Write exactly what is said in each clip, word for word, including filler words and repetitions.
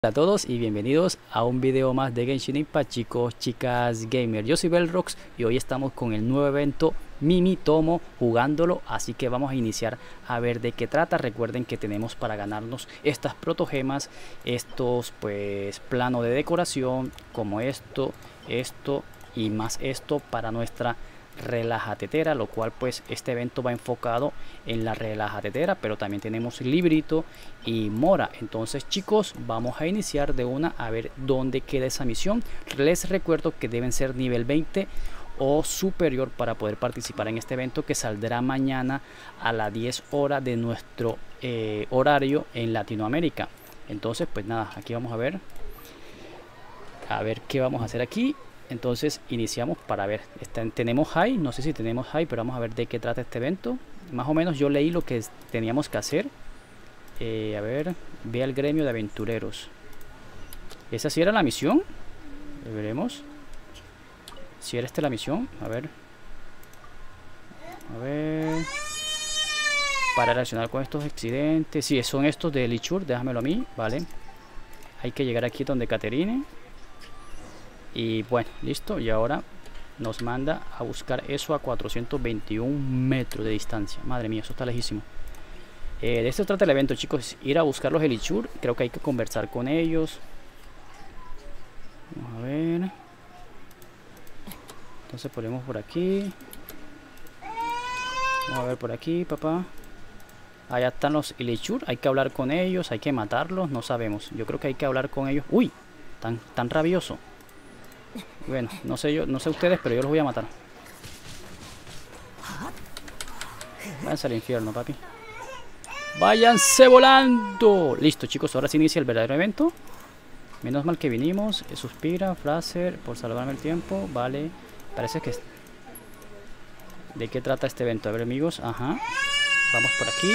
Hola a todos y bienvenidos a un video más de Genshin Impact, chicos, chicas, gamer. Yo soy Belrox y hoy estamos con el nuevo evento Mimi Tomo jugándolo, así que vamos a iniciar a ver de qué trata. Recuerden que tenemos para ganarnos estas protogemas, estos pues plano de decoración como esto, esto y más esto para nuestra relajatetera, lo cual pues este evento va enfocado en la relajatetera, pero también tenemos librito y mora. Entonces chicos, vamos a iniciar de una a ver dónde queda esa misión. Les recuerdo que deben ser nivel veinte o superior para poder participar en este evento, que saldrá mañana a las diez horas de nuestro eh, horario en Latinoamérica. Entonces pues nada, aquí vamos a ver a ver qué vamos a hacer aquí. Entonces iniciamos para ver, está, tenemos high, no sé si tenemos high, pero vamos a ver de qué trata este evento. Más o menos yo leí lo que teníamos que hacer. Eh, a ver, ve al gremio de aventureros. ¿Esa sí era la misión? Veremos. Si era esta la misión, a ver. A ver. Para reaccionar con estos accidentes. Sí, son estos de Lichur, déjamelo a mí, vale. Hay que llegar aquí donde Caterine. Y bueno, listo, y ahora nos manda a buscar eso a cuatrocientos veintiún metros de distancia. Madre mía, eso está lejísimo. eh, De esto trata el evento, chicos, ir a buscar los Elichur. Creo que hay que conversar con ellos. Vamos a ver. Entonces ponemos por aquí. Vamos a ver por aquí, papá. Allá están los Elichur, hay que hablar con ellos. Hay que matarlos, no sabemos. Yo creo que hay que hablar con ellos. Uy, tan, tan rabioso. Bueno, no sé yo, no sé ustedes, pero yo los voy a matar. Váyanse al infierno, papi. Váyanse volando. Listo, chicos, ahora se inicia el verdadero evento. Menos mal que vinimos. Suspira, Fraser, por salvarme el tiempo. Vale, parece que... ¿De qué trata este evento? A ver, amigos, ajá. Vamos por aquí.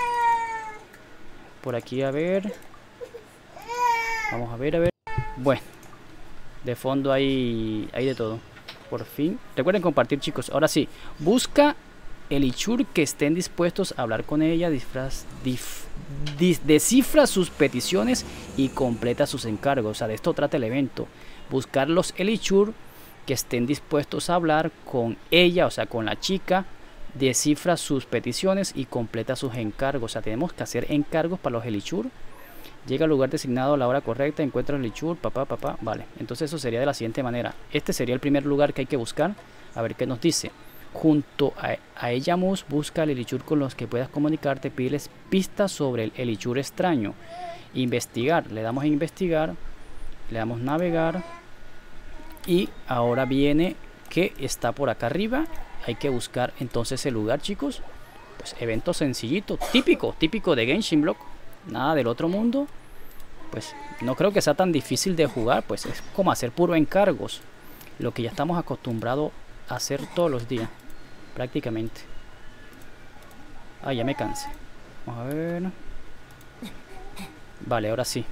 Por aquí, a ver. Vamos a ver, a ver. Bueno. De fondo hay, hay de todo. Por fin. Recuerden compartir, chicos. Ahora sí. Busca Elichur que estén dispuestos a hablar con ella. Disfraz, dif, dis, descifra sus peticiones y completa sus encargos. O sea, de esto trata el evento. Buscar los Elichur que estén dispuestos a hablar con ella. O sea, con la chica. Descifra sus peticiones y completa sus encargos. O sea, tenemos que hacer encargos para los Elichur. Llega al lugar designado a la hora correcta, encuentra el Elichur, papá, papá, vale. Entonces eso sería de la siguiente manera. Este sería el primer lugar que hay que buscar. A ver qué nos dice. Junto a, a ella Mus, busca el Elichur con los que puedas comunicarte. Pides pistas sobre el Elichur extraño. Investigar, le damos a investigar. Le damos navegar. Y ahora viene que está por acá arriba. Hay que buscar entonces el lugar, chicos. Pues evento sencillito, típico, típico de Genshin Block. Nada del otro mundo. Pues no creo que sea tan difícil de jugar. Pues es como hacer puro encargos. Lo que ya estamos acostumbrados a hacer todos los días. Prácticamente. Ah, ya me cansé. Vamos a ver. Vale, ahora sí.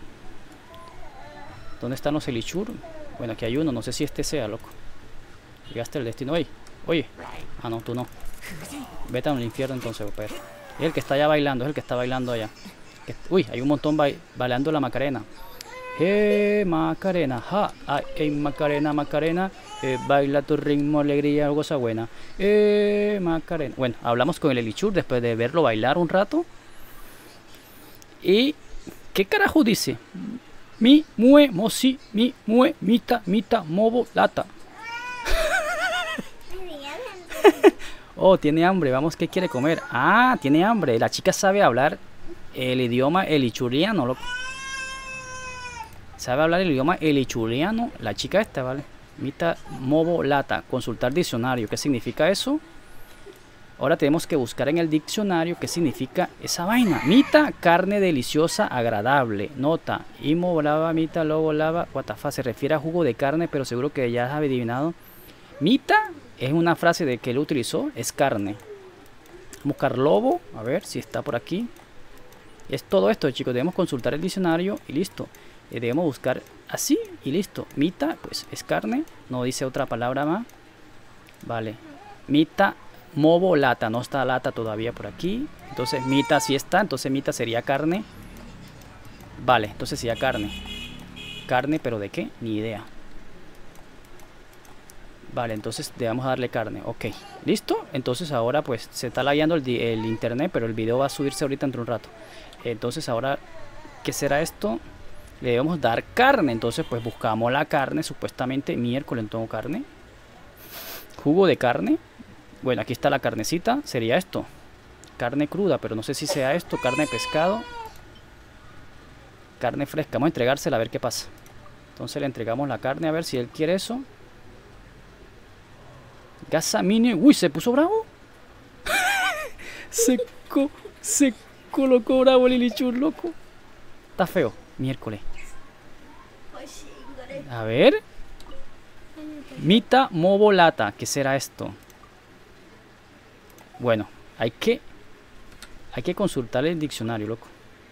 ¿Dónde están los Elichur? Bueno, aquí hay uno. No sé si este sea, loco. Llegaste al destino. Oye, oye. Ah, no, tú no. Vete al infierno entonces, perro. Es el que está allá bailando. Es el que está bailando allá. Uy, hay un montón ba bailando la Macarena. Eh, Macarena, ja, ay, hey, Macarena, Macarena, eh, baila tu ritmo, alegría, cosa buena. Eh, Macarena. Bueno, hablamos con el Elichur después de verlo bailar un rato. Y, ¿qué carajo dice? Mi, mue, mosi, mi, mue, mita, mita, mobo, lata. Oh, tiene hambre, vamos, ¿qué quiere comer? Ah, tiene hambre, la chica sabe hablar el idioma elichuriano, loco. Sabe hablar el idioma elichuriano, la chica esta, ¿vale? Mita, mobo, lata, consultar diccionario, ¿qué significa eso? Ahora tenemos que buscar en el diccionario qué significa esa vaina. Mita, carne deliciosa, agradable. Nota, imo, volaba, mita, lobo, lava, what the fuck, se refiere a jugo de carne, pero seguro que ya has adivinado. Mita es una frase de que él utilizó, es carne. Buscar lobo, a ver si está por aquí. Es todo esto, chicos, debemos consultar el diccionario y listo. eh, Debemos buscar así y listo. Mita, pues es carne, no dice otra palabra más. Vale, mita, mobo, lata, no está lata todavía por aquí. Entonces mita sí está, entonces mita sería carne. Vale, entonces sería carne. Carne, pero ¿de qué? Ni idea. Vale, entonces debemos darle carne. Ok, ¿listo? Entonces ahora pues se está lagueando el, el internet, pero el video va a subirse ahorita entre un rato. Entonces ahora, ¿qué será esto? Le debemos dar carne. Entonces pues buscamos la carne. Supuestamente miércoles no tengo carne. Jugo de carne. Bueno, aquí está la carnecita. Sería esto. Carne cruda, pero no sé si sea esto. Carne de pescado. Carne fresca. Vamos a entregársela a ver qué pasa. Entonces le entregamos la carne a ver si él quiere eso. Gasa mini. Uy, se puso bravo. se, co se colocó bravo el Ilichur, loco. Está feo. Miércoles. A ver. Mita Mobolata. ¿Qué será esto? Bueno, hay que Hay que consultar el diccionario, loco.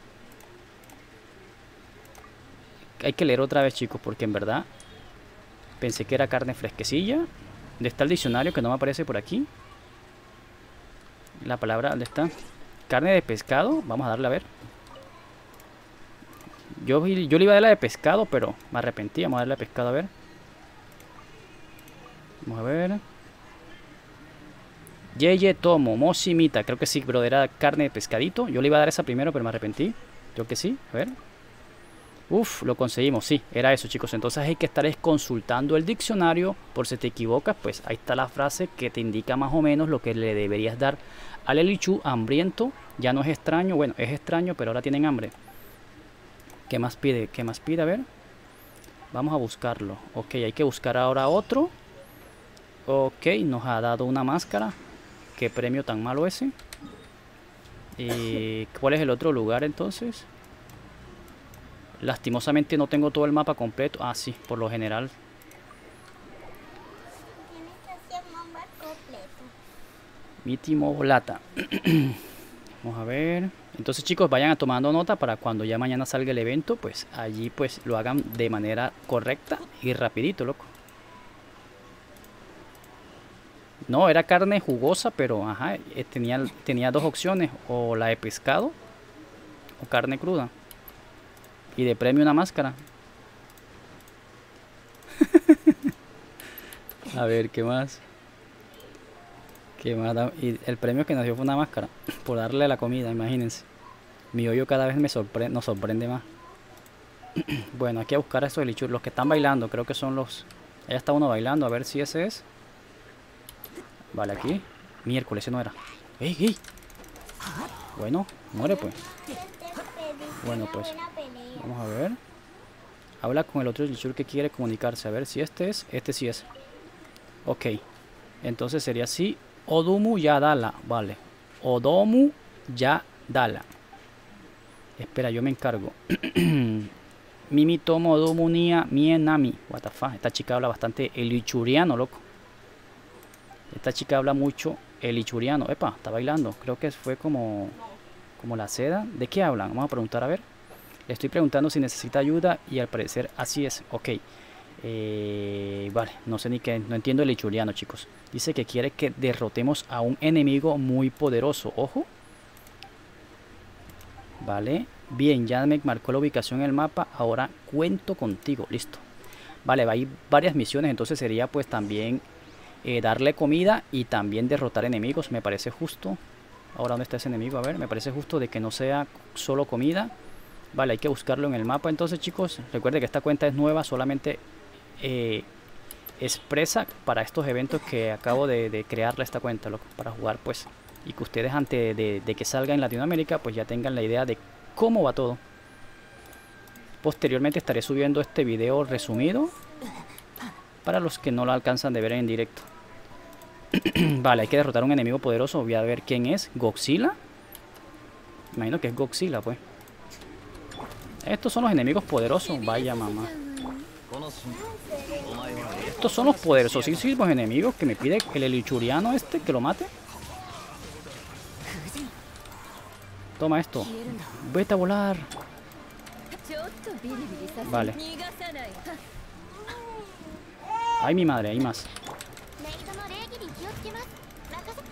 Hay que leer otra vez, chicos, porque en verdad pensé que era carne fresquecilla. ¿Dónde está el diccionario que no me aparece por aquí? La palabra, ¿dónde está? Carne de pescado. Vamos a darle a ver. Yo, yo le iba a dar la de pescado, pero me arrepentí. Vamos a darle a pescado a ver. Vamos a ver. Yeye Tomo, Moshimita. Creo que sí, bro. Era carne de pescadito. Yo le iba a dar esa primero, pero me arrepentí. Creo que sí. A ver. Uf, lo conseguimos, sí, era eso, chicos. Entonces hay que estar consultando el diccionario. Por si te equivocas, pues ahí está la frase que te indica más o menos lo que le deberías dar al Elichu. Hambriento, ya no es extraño. Bueno, es extraño, pero ahora tienen hambre. ¿Qué más pide? ¿Qué más pide? A ver. Vamos a buscarlo. Ok, hay que buscar ahora otro. Ok, nos ha dado una máscara. Qué premio tan malo ese. ¿Y cuál es el otro lugar entonces? Lastimosamente no tengo todo el mapa completo. Ah, sí, por lo general. Miti Mobolata. Vamos a ver. Entonces, chicos, vayan tomando nota para cuando ya mañana salga el evento, pues allí pues lo hagan de manera correcta y rapidito, loco. No, era carne jugosa, pero ajá, tenía, tenía dos opciones, o la de pescado o carne cruda. Y de premio una máscara. A ver, ¿qué más? ¿Qué más da? Y el premio que nos dio fue una máscara. Por darle la comida, imagínense. Mi hoyo cada vez me sorprende, nos sorprende más. Bueno, aquí a buscar a estos Elichur. Los que están bailando, creo que son los... Allá está uno bailando, a ver si ese es. Vale, aquí. Miércoles, ese no era. ¡Ey, ey! Bueno, muere pues. Bueno, pues. Vamos a ver. Habla con el otro Elichur que quiere comunicarse. A ver si este es. Este sí es. Ok. Entonces sería así. Odomu Yadala. Vale. Odomu Yadala. Espera, yo me encargo. Mimi Tomo Odomu Nia Mienami. What the fuck. Esta chica habla bastante elichuriano, loco. Esta chica habla mucho elichuriano. Epa, está bailando. Creo que fue como... Como la seda. ¿De qué hablan? Vamos a preguntar a ver. Le estoy preguntando si necesita ayuda y al parecer así es. Ok. Eh, vale, no sé ni qué. No entiendo el elichuriano, chicos. Dice que quiere que derrotemos a un enemigo muy poderoso. Ojo. Vale. Bien, ya me marcó la ubicación en el mapa. Ahora cuento contigo. Listo. Vale, hay varias misiones. Entonces sería pues también eh, darle comida y también derrotar enemigos. Me parece justo. Ahora, ¿dónde está ese enemigo? A ver, me parece justo de que no sea solo comida. Vale, hay que buscarlo en el mapa. Entonces, chicos, recuerden que esta cuenta es nueva. Solamente eh, expresa para estos eventos que acabo de, de crearle esta cuenta, loco, para jugar, pues. Y que ustedes antes de, de que salga en Latinoamérica, pues ya tengan la idea de cómo va todo. Posteriormente estaré subiendo este video resumido para los que no lo alcanzan de ver en directo. Vale, hay que derrotar a un enemigo poderoso. Voy a ver quién es. ¿Godzilla? Imagino que es Godzilla, pues. Estos son los enemigos poderosos. Vaya mamá. Estos son los poderosísimos enemigos que me pide el elichuriano este que lo mate. Toma esto. Vete a volar. Vale. Ay, mi madre, hay más.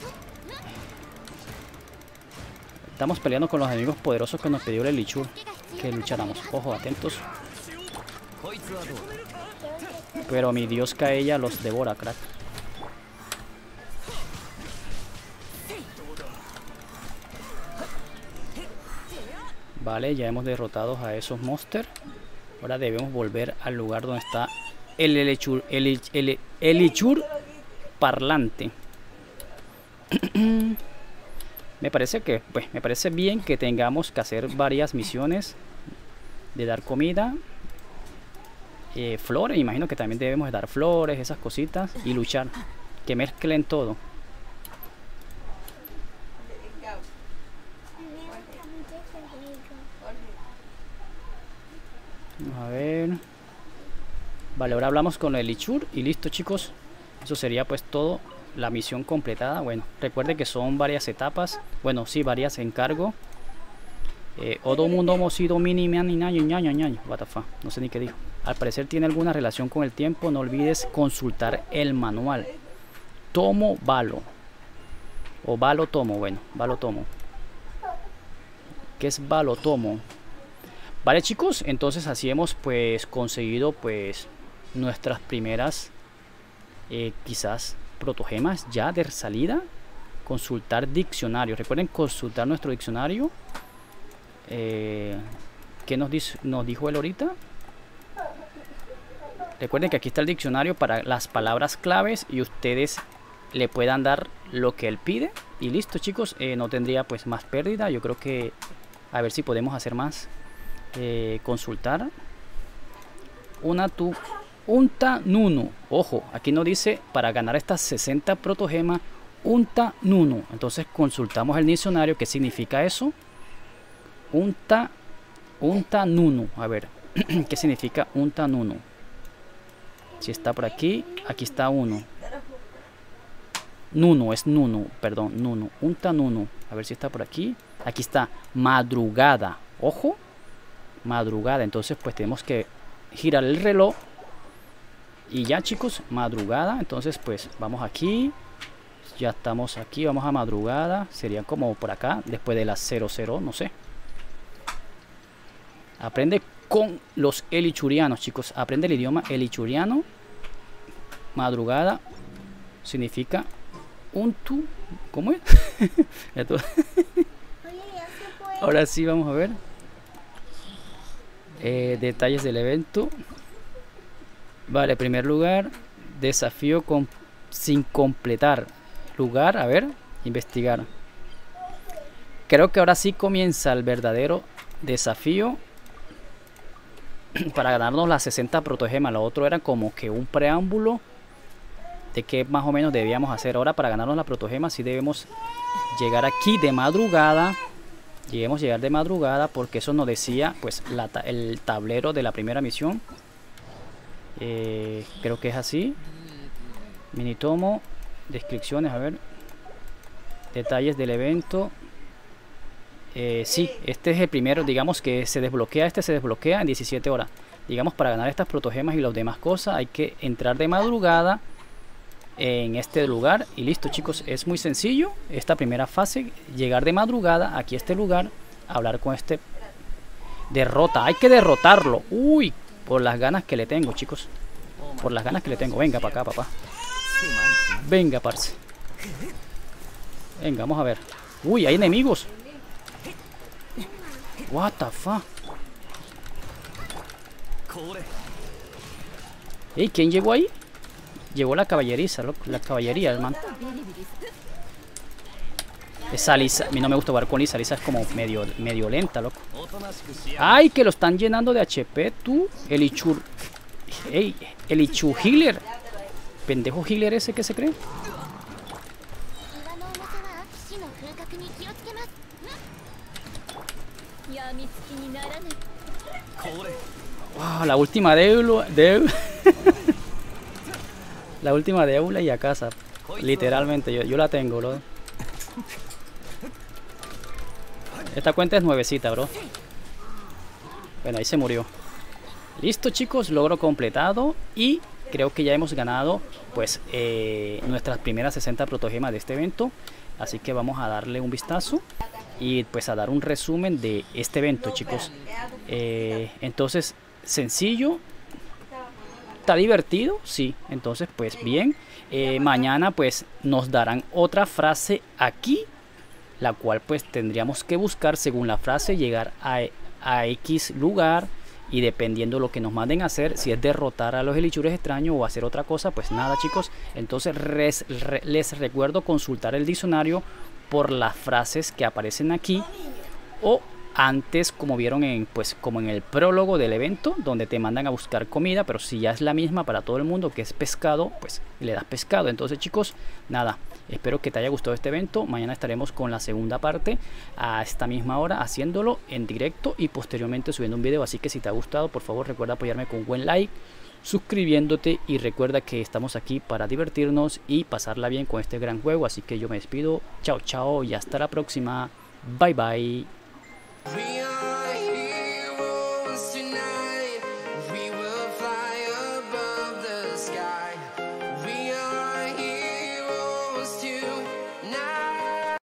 Estamos peleando con los enemigos poderosos que nos pidió el Elichur. que lucháramos. Ojo, atentos. Pero mi Dios Kaeya los devora, crack. Vale, ya hemos derrotado a esos monsters. Ahora debemos volver al lugar donde está el Elichur, el, el, el Elichur parlante. Me parece que, pues, me parece bien que tengamos que hacer varias misiones de dar comida, eh, flores. Imagino que también debemos dar flores, esas cositas, y luchar. Que mezclen todo. A ver. Vale, ahora hablamos con el Elichur y listo, chicos. Eso sería pues todo, la misión completada. Bueno, recuerde que son varias etapas. Bueno, sí, varias encargo. Eh, Odo mundo hemos sido mini ñaño ñaño ñaño. What the fuck, no sé ni qué dijo. Al parecer tiene alguna relación con el tiempo. No olvides consultar el manual. Tomo Valo. O Valo Tomo, bueno, Valo Tomo. ¿Qué es Valo Tomo? Vale, chicos, entonces así hemos pues conseguido pues nuestras primeras eh, quizás protogemas ya de salida. Consultar diccionario. Recuerden consultar nuestro diccionario. Eh, ¿Qué nos, dice, nos dijo él ahorita? Recuerden que aquí está el diccionario para las palabras claves y ustedes le puedan dar lo que él pide. Y listo, chicos, eh, no tendría pues más pérdida. Yo creo que a ver si podemos hacer más. Eh, consultar una tu unta nunu. Ojo, aquí nos dice para ganar estas sesenta protogemas unta nunu. Entonces consultamos el diccionario. ¿Qué significa eso? Unta unta nunu. A ver, ¿qué significa unta nunu? Si está por aquí, aquí está uno. Nunu, es nunu, perdón, nunu. Unta nunu. A ver si está por aquí. Aquí está madrugada. Ojo. Madrugada, entonces pues tenemos que girar el reloj y ya, chicos, madrugada. Entonces pues vamos aquí, ya estamos aquí, vamos a madrugada, sería como por acá, después de las cero cero, no sé. Aprende con los elichurianos, chicos, aprende el idioma elichuriano. Madrugada significa untu, ¿cómo es? Ahora sí, vamos a ver. Eh, detalles del evento. Vale, primer lugar, desafío con, sin completar. Lugar, a ver, investigar. Creo que ahora sí comienza el verdadero desafío para ganarnos las sesenta protogemas. Lo otro era como que un preámbulo de qué más o menos debíamos hacer. Ahora para ganarnos la protogema sí debemos llegar aquí de madrugada. Lleguemos a llegar de madrugada porque eso nos decía pues la, el tablero de la primera misión. Eh, creo que es así. Minitomo, descripciones, a ver. Detalles del evento. Eh, sí, este es el primero, digamos que se desbloquea, este se desbloquea en diecisiete horas. Digamos, para ganar estas protogemas y las demás cosas hay que entrar de madrugada en este lugar y listo, chicos, es muy sencillo esta primera fase, llegar de madrugada aquí a este lugar, hablar con este derrota, hay que derrotarlo. Uy, por las ganas que le tengo, chicos, por las ganas que le tengo. Venga para acá, papá, venga, parce, venga, vamos a ver. Uy, hay enemigos. What the fuck. Ey, ¿quién llegó ahí? Llegó la caballeriza, la caballería, hermano. Esa Lisa, a mí no me gusta jugar con Lisa. Lisa es como medio, medio lenta, loco. Ay, que lo están llenando de H P, tú. El Ichur. Ey, el Ichu Healer. Pendejo healer ese que se cree. Wow, la última déula. De... La última de Eula y a casa. Literalmente, yo, yo la tengo, bro. Esta cuenta es nuevecita, bro. Bueno, ahí se murió. Listo, chicos, logro completado. Y creo que ya hemos ganado pues eh, nuestras primeras sesenta protogemas de este evento. Así que vamos a darle un vistazo. y pues a dar un resumen de este evento, chicos. Eh, entonces, sencillo, está divertido, sí. Entonces, pues bien, eh, mañana pues nos darán otra frase aquí, la cual pues tendríamos que buscar según la frase, llegar a, a X lugar. Y dependiendo lo que nos manden a hacer, si es derrotar a los helichures extraños o hacer otra cosa, pues nada, chicos. Entonces res, re, les recuerdo consultar el diccionario por las frases que aparecen aquí, o antes, como vieron en, pues, como en el prólogo del evento, donde te mandan a buscar comida. Pero si ya es la misma para todo el mundo, que es pescado, pues le das pescado. Entonces, chicos, nada, espero que te haya gustado este evento. Mañana estaremos con la segunda parte a esta misma hora, haciéndolo en directo y posteriormente subiendo un video. Así que si te ha gustado, por favor recuerda apoyarme con un buen like, suscribiéndote, y recuerda que estamos aquí para divertirnos y pasarla bien con este gran juego. Así que yo me despido, chao chao y hasta la próxima, bye bye.